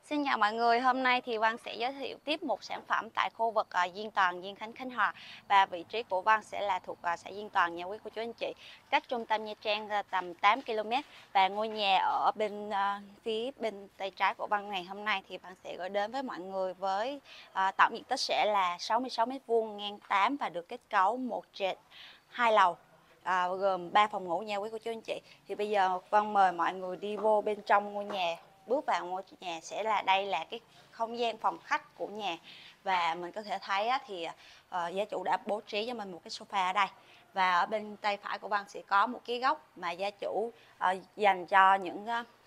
Xin chào mọi người, hôm nay thì Văn sẽ giới thiệu tiếp một sản phẩm tại khu vực Diên Toàn, Diên Khánh, Khánh Hòa. Và vị trí của Văn sẽ là thuộc xã Diên Toàn nha quý cô chú anh chị, cách trung tâm Nha Trang tầm 8 km. Và ngôi nhà ở phía bên tay trái của Văn ngày hôm nay thì Văn sẽ gửi đến với mọi người với tổng diện tích sẽ là 66 m² ngang 8 và được kết cấu một trệt 2 lầu. Gồm 3 phòng ngủ nha quý cô chú anh chị. Thì bây giờ Văn mời mọi người đi vô bên trong ngôi nhà. Bước vào ngôi nhà sẽ là đây là cái không gian phòng khách của nhà, và mình có thể thấy thì gia chủ đã bố trí cho mình một cái sofa ở đây, và ở bên tay phải của Văn sẽ có một cái góc mà gia chủ dành cho những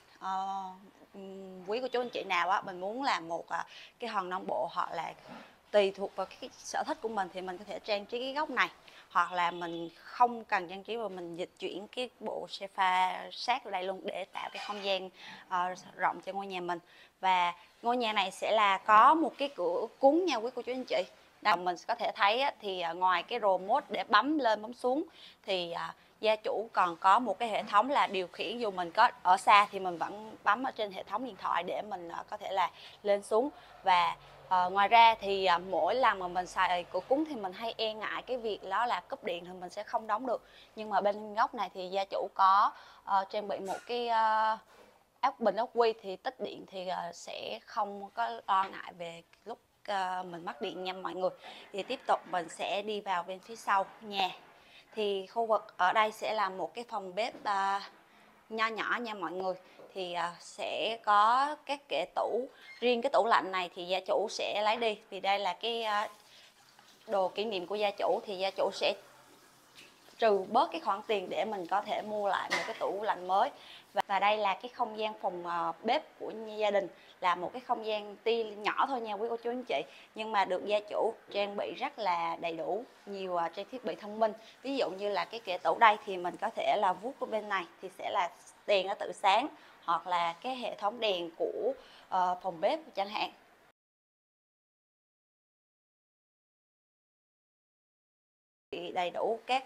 quý cô chú anh chị nào mình muốn làm một cái hòn non bộ, hoặc là tùy thuộc vào cái sở thích của mình thì mình có thể trang trí cái góc này, hoặc là mình không cần trang trí và mình dịch chuyển cái bộ sofa sát vào đây luôn để tạo cái không gian rộng cho ngôi nhà mình. Và ngôi nhà này sẽ là có một cái cửa cuốn nha quý cô chú anh chị. Đó, mình có thể thấy thì ngoài cái remote để bấm lên bấm xuống thì gia chủ còn có một cái hệ thống là điều khiển, dù mình có ở xa thì mình vẫn bấm ở trên hệ thống điện thoại để mình có thể là lên xuống. Và ngoài ra thì mỗi lần mà mình xài cửa cúng thì mình hay e ngại cái việc đó là cúp điện thì mình sẽ không đóng được. Nhưng mà bên góc này thì gia chủ có trang bị một cái bình ắc quy thì tích điện thì sẽ không có lo ngại về lúc mình mất điện nha mọi người. Thì tiếp tục mình sẽ đi vào bên phía sau nhà. Thì khu vực ở đây sẽ là một cái phòng bếp nho nhỏ nha mọi người. Thì sẽ có các kệ tủ. Riêng cái tủ lạnh này thì gia chủ sẽ lấy đi, vì đây là cái đồ kỷ niệm của gia chủ, thì gia chủ sẽ trừ bớt cái khoản tiền để mình có thể mua lại một cái tủ lạnh mới. Và đây là cái không gian phòng bếp của gia đình, là một cái không gian tuy nhỏ thôi nha quý cô chú anh chị, nhưng mà được gia chủ trang bị rất là đầy đủ nhiều trang thiết bị thông minh. Ví dụ như là cái kệ tủ đây thì mình có thể là vuốt ở bên này thì sẽ là đèn nó tự sáng, hoặc là cái hệ thống đèn của phòng bếp chẳng hạn. Đầy đủ các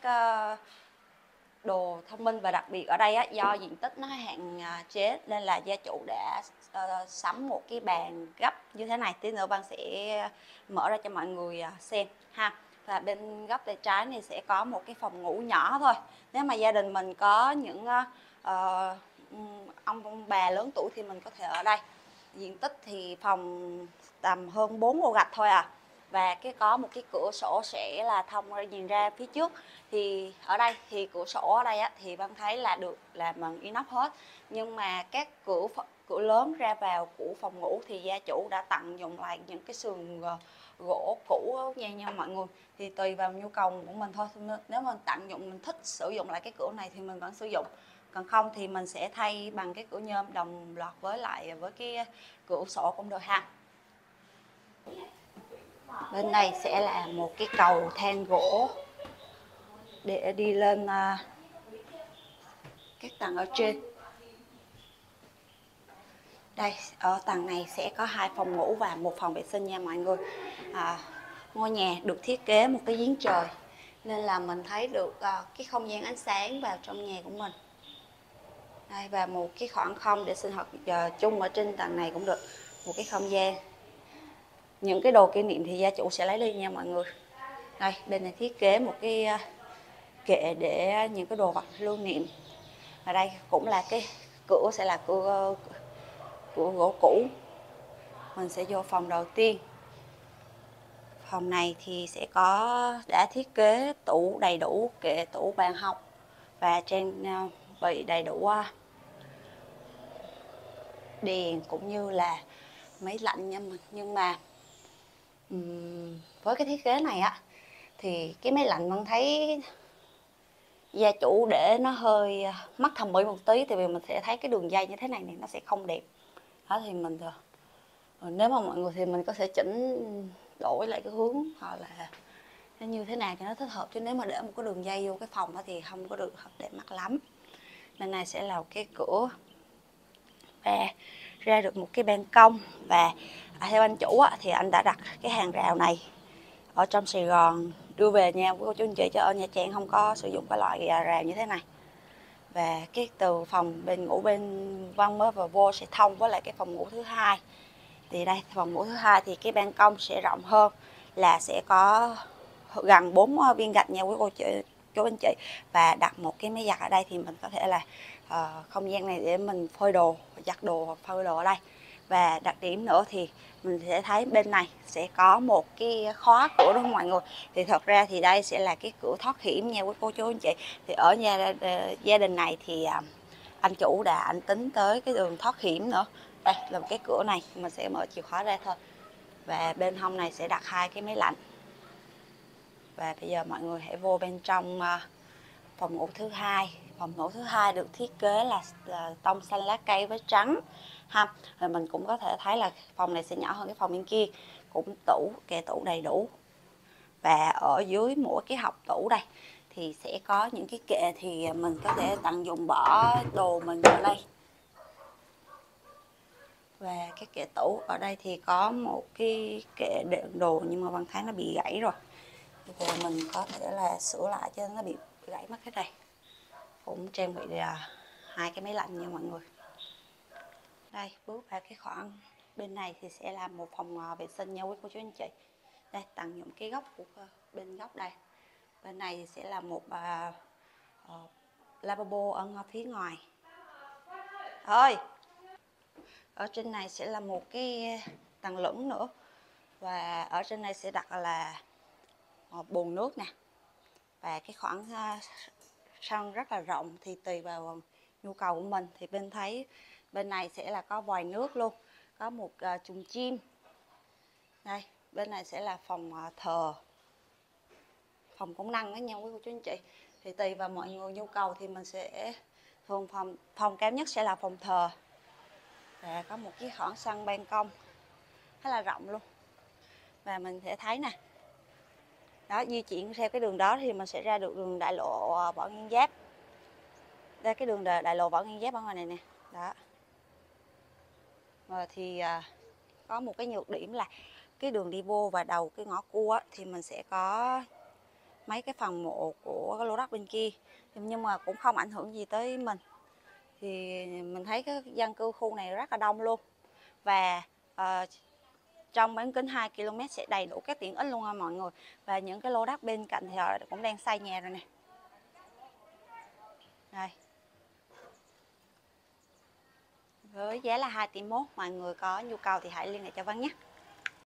đồ thông minh, và đặc biệt ở đây do diện tích nó hạn chế nên là gia chủ đã sắm một cái bàn gấp như thế này. Tí nữa Văn sẽ mở ra cho mọi người xem ha. Và bên góc tay trái này sẽ có một cái phòng ngủ nhỏ thôi. Nếu mà gia đình mình có những ông bà lớn tuổi thì mình có thể ở đây. Diện tích thì phòng tầm hơn 4 ô gạch thôi à. Và có một cái cửa sổ sẽ là thông ra nhìn ra phía trước. Thì ở đây thì cửa sổ ở đây thì Văn thấy là được làm bằng inox hết, nhưng mà các cửa lớn ra vào của phòng ngủ thì gia chủ đã tận dụng lại những cái sườn gỗ cũ nha mọi người. Thì tùy vào nhu cầu của mình thôi, nếu mình tận dụng, mình thích sử dụng lại cái cửa này thì mình vẫn sử dụng, còn không thì mình sẽ thay bằng cái cửa nhôm đồng loạt với cái cửa sổ cũng được ha. Bên đây sẽ là một cái cầu thang gỗ để đi lên các tầng ở trên. Đây, ở tầng này sẽ có 2 phòng ngủ và 1 phòng vệ sinh nha mọi người. Ngôi nhà được thiết kế một cái giếng trời nên là mình thấy được cái không gian ánh sáng vào trong nhà của mình. Đây, và một cái khoảng không để sinh hoạt chung ở trên tầng này cũng được, một cái không gian. Những cái đồ kỷ niệm thì gia chủ sẽ lấy đi nha mọi người. Đây, bên này thiết kế một cái kệ để những cái đồ vật lưu niệm. Và đây cũng là cái cửa, sẽ là cửa gỗ cũ. Mình sẽ vô phòng đầu tiên. Phòng này thì sẽ đã thiết kế tủ đầy đủ, kệ tủ, bàn học và trang bị đầy đủ đèn cũng như là máy lạnh nha mình. Nhưng mà với cái thiết kế này thì cái máy lạnh mình thấy gia chủ để nó hơi mất thẩm mỹ một tí, tại vì mình sẽ thấy cái đường dây như thế này nó sẽ không đẹp. Đó thì mình nếu mà mọi người thì mình có thể chỉnh đổi lại cái hướng, hoặc là nó như thế nào cho nó thích hợp, chứ nếu mà để một cái đường dây vô cái phòng thì không có được đẹp mắt lắm. Bên này sẽ là cái cửa và ra được một cái ban công. Và theo anh chủ thì anh đã đặt cái hàng rào này ở trong Sài Gòn đưa về nha quý cô chú anh chị, chứ ở Nha Trang không có sử dụng cái loại rào như thế này. Và cái từ phòng bên ngủ bên Văn mới vừa vô sẽ thông với lại cái phòng ngủ thứ hai. Thì đây, phòng ngủ thứ hai thì cái ban công sẽ rộng hơn, là sẽ có gần 4 viên gạch nha quý cô chú anh chị, và đặt một cái máy giặt ở đây thì mình có thể là không gian này để mình phơi đồ, giặt đồ hoặc phơi đồ ở đây. Và đặc điểm nữa thì mình sẽ thấy bên này sẽ có một cái khóa cửa đó mọi người. Thì thật ra thì đây sẽ là cái cửa thoát hiểm nha quý cô chú anh chị. Thì ở gia đình này thì anh chủ anh tính tới cái đường thoát hiểm nữa. Đây là một cái cửa này, mình sẽ mở chìa khóa ra thôi. Và bên hông này sẽ đặt hai cái máy lạnh. Và bây giờ mọi người hãy vô bên trong phòng ngủ thứ hai. Phòng ngủ thứ hai được thiết kế là tông xanh lá cây với trắng ha. Rồi mình cũng có thể thấy là phòng này sẽ nhỏ hơn cái phòng bên kia, cũng tủ, kệ tủ đầy đủ. Và ở dưới mỗi cái hộc tủ đây thì sẽ có những cái kệ, thì mình có thể tận dụng bỏ đồ mình vào đây. Và cái kệ tủ ở đây thì có một cái kệ đựng đồ, nhưng mà Văn thấy nó bị gãy rồi. Bây giờ mình có thể là sửa lại cho nó bị gãy mất cái đây. Cũng trang bị là hai cái máy lạnh nha mọi người. Đây, bước vào cái khoảng bên này thì sẽ là một phòng vệ sinh nha quý cô chú anh chị. Đây, tận dụng cái góc của bên góc đây. Bên này thì sẽ là một lavabo ở phía ngoài. Thôi, ở trên này sẽ là một cái tầng lửng nữa. Và ở trên này sẽ đặt là bồn nước nè. Và cái khoảng sân rất là rộng, thì tùy vào nhu cầu của mình. Thì bên thấy bên này sẽ là có vòi nước luôn, có một chuồng chim. Đây, bên này sẽ là phòng thờ, phòng công năng đó nha quý cô chú anh chị. Thì tùy vào mọi người nhu cầu thì mình sẽ thường phòng cao nhất sẽ là phòng thờ. Và có một cái khoảng sân ban công khá là rộng luôn. Và mình sẽ thấy nè, đó, di chuyển theo cái đường đó thì mình sẽ ra được đường đại lộ Võ Nguyên Giáp. Đây, cái đường đại lộ Võ Nguyên Giáp ở ngoài này nè. Đó. Rồi thì có một cái nhược điểm là cái đường đi vô và đầu cái ngõ cua thì mình sẽ có mấy cái phần mộ của cái lô đất bên kia, nhưng mà cũng không ảnh hưởng gì tới mình. Thì mình thấy cái dân cư khu này rất là đông luôn. Và trong bán kính 2 km sẽ đầy đủ các tiện ích luôn ha mọi người. Và những cái lô đất bên cạnh thì họ cũng đang xây nhà rồi nè. Đây. Với giá là 2,1 tỷ, mọi người có nhu cầu thì hãy liên hệ cho Văn nhé.